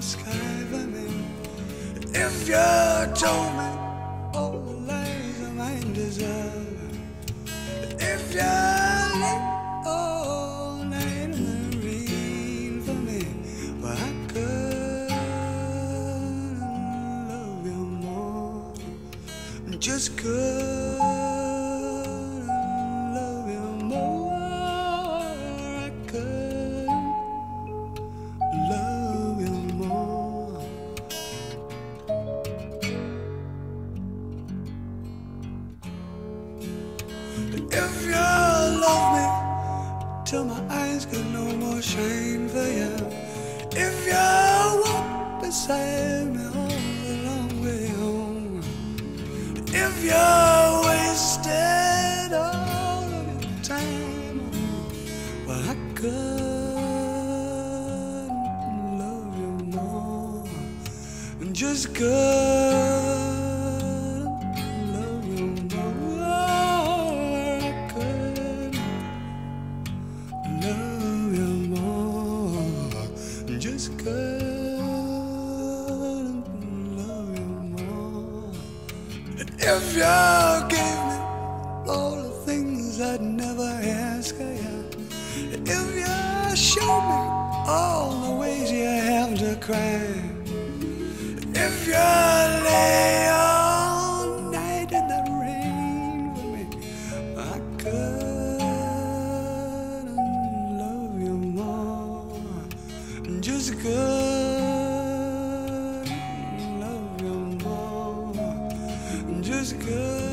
sky for me. If you told me all the lies I might deserve, if you lay all night in the rain for me, well, I couldn't love you more. Just couldn't love you more. I couldn't love you more. If you love me till my eyes got no more shine for you, if you walk beside me all the long way home, if you wasted all of your time on me, well, I couldn't love you more. Just couldn't love you more. I couldn't love you more. Just couldn't love you more. If you gave me all the things I'd never ask of you, if you showed me all the ways you have to cry, if you lay all night in the rain for me, I couldn't love you more. Just couldn't love you more. Just couldn't.